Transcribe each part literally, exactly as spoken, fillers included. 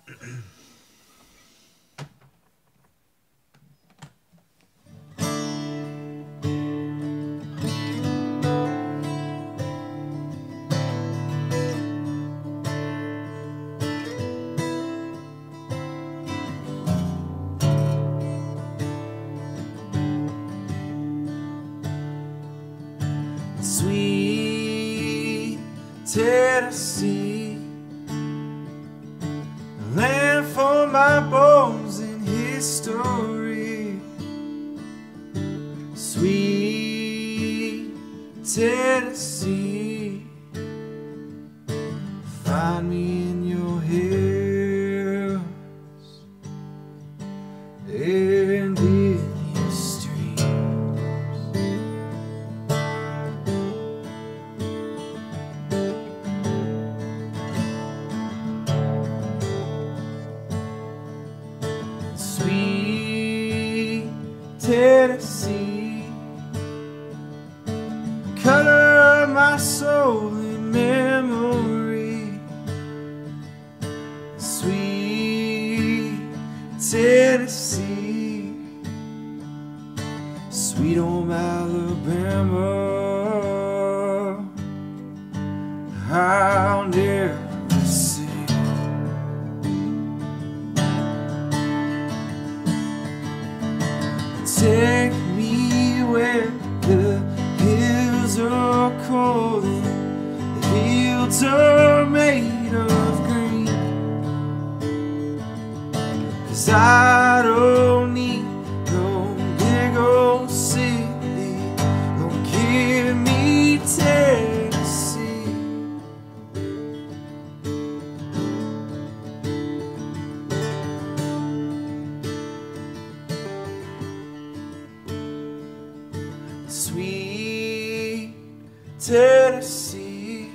Sweet Tennessee, land for my bones and history. Sweet Tennessee, find me in your hills and in your streams. Sweet Tennessee, color my soul in memory. Sweet Tennessee, sweet home Alabama, I'll never see. Take me where the hills are cold and the fields are made of green, 'cause I don't need no big old city, don't give me Tennessee. Sweet Tennessee,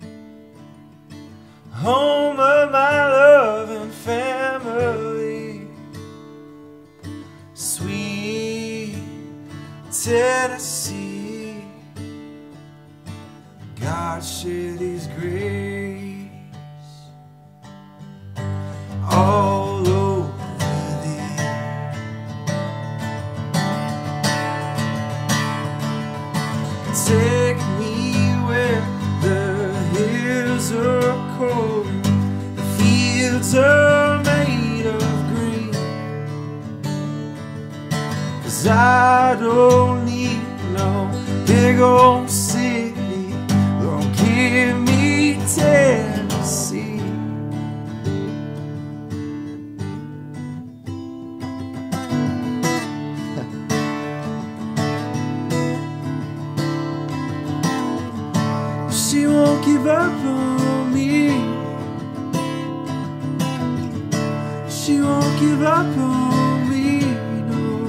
home of my love and family. Sweet Tennessee, God shed His grace all over thee. Take me where the hills are cold, the fields are made of green, 'cause I don't need no big old city, don't give me Tennessee. She won't give up on me, she won't give up on me, no.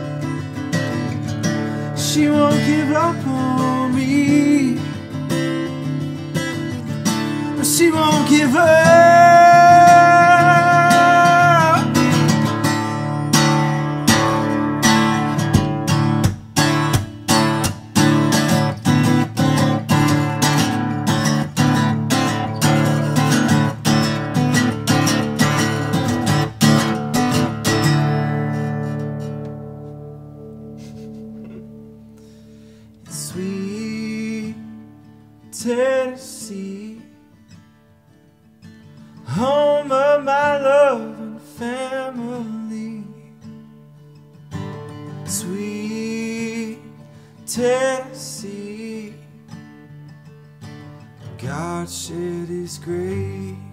She won't give up on me, she won't give up. Sweet Tennessee, home of my love and family. Sweet Tennessee, God shed His grace